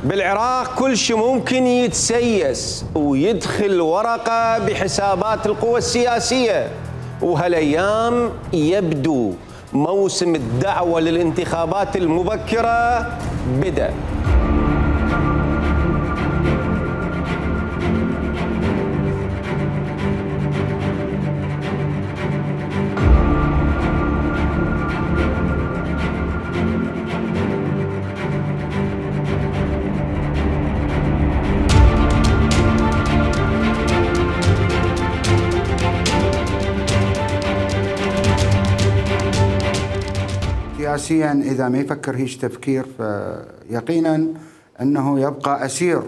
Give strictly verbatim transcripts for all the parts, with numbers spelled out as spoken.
بالعراق كل شيء ممكن يتسيس ويدخل ورقة بحسابات القوى السياسية، وهالأيام يبدو موسم الدعوة للانتخابات المبكرة بدأ. سياسيا إذا ما يفكر هيج تفكير فيقينا أنه يبقى أسير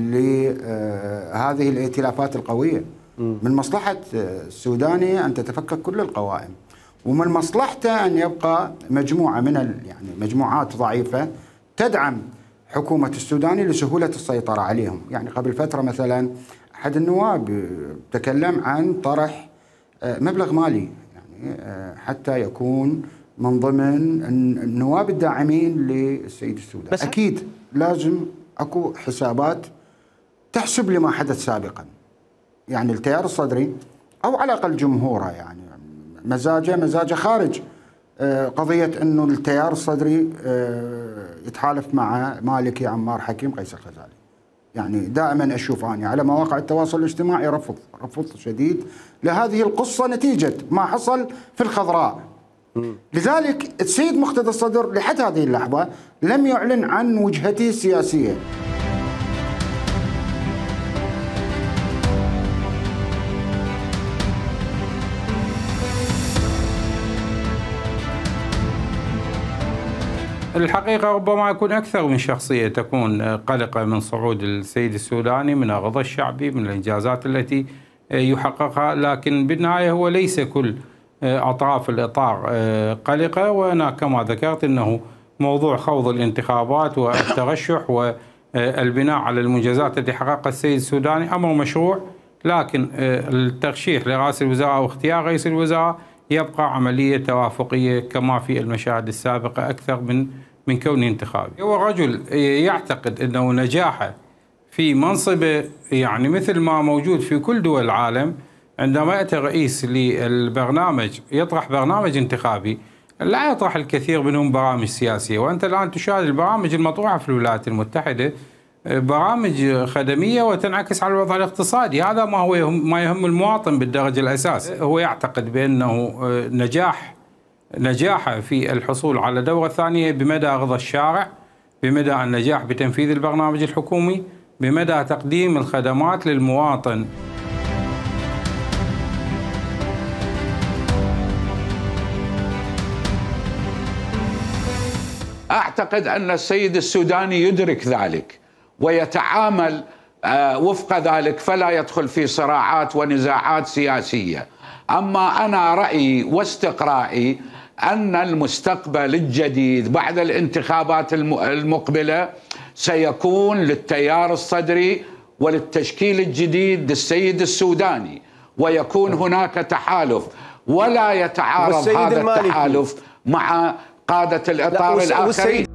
لهذه الائتلافات القوية. من مصلحة السوداني أن تتفكك كل القوائم، ومن مصلحته أن يبقى مجموعة من يعني مجموعات ضعيفة تدعم حكومة السوداني لسهولة السيطرة عليهم. يعني قبل فترة مثلا أحد النواب تكلم عن طرح مبلغ مالي يعني حتى يكون من ضمن النواب الداعمين للسيد السوداني. بس أكيد لازم أكو حسابات تحسب لما حدث سابقا. يعني التيار الصدري أو على الأقل جمهوره يعني مزاجه مزاجه خارج قضية أنه التيار الصدري يتحالف مع مالكي عمار حكيم قيس الغزالي. يعني دائما أشوف أنا على مواقع التواصل الاجتماعي رفض رفض شديد لهذه القصة نتيجة ما حصل في الخضراء. لذلك السيد مقتدى الصدر لحد هذه اللحظة لم يعلن عن وجهته السياسية. الحقيقة ربما يكون أكثر من شخصية تكون قلقة من صعود السيد السوداني، من الرضا الشعبي، من الإنجازات التي يحققها، لكن بالنهاية هو ليس كل أطراف الإطار قلقة. وأنا كما ذكرت أنه موضوع خوض الانتخابات والترشح والبناء على المنجزات التي حققها السيد السوداني أمر مشروع، لكن الترشيح لرئاسة الوزراء واختيار رئيس الوزراء يبقى عملية توافقية كما في المشاهد السابقة أكثر من من كونه انتخابي. هو رجل يعتقد أنه نجاحه في منصبه يعني مثل ما موجود في كل دول العالم، عندما يأتي رئيس للبرنامج يطرح برنامج انتخابي لا يطرح الكثير منهم برامج سياسية. وأنت الآن تشاهد البرامج المطروحة في الولايات المتحدة برامج خدمية وتنعكس على الوضع الاقتصادي. هذا ما هو يهم ما يهم المواطن بالدرجة الأساسية. هو يعتقد بأنه نجاح نجاحه في الحصول على دورة ثانية بمدى رضا الشارع، بمدى النجاح بتنفيذ البرنامج الحكومي، بمدى تقديم الخدمات للمواطن. أعتقد أن السيد السوداني يدرك ذلك ويتعامل وفق ذلك، فلا يدخل في صراعات ونزاعات سياسية. أما أنا رأيي واستقرائي أن المستقبل الجديد بعد الانتخابات المقبلة سيكون للتيار الصدري وللتشكيل الجديد للسيد السوداني، ويكون هناك تحالف ولا يتعارض هذا التحالف مع قادة الإطار الآخرين.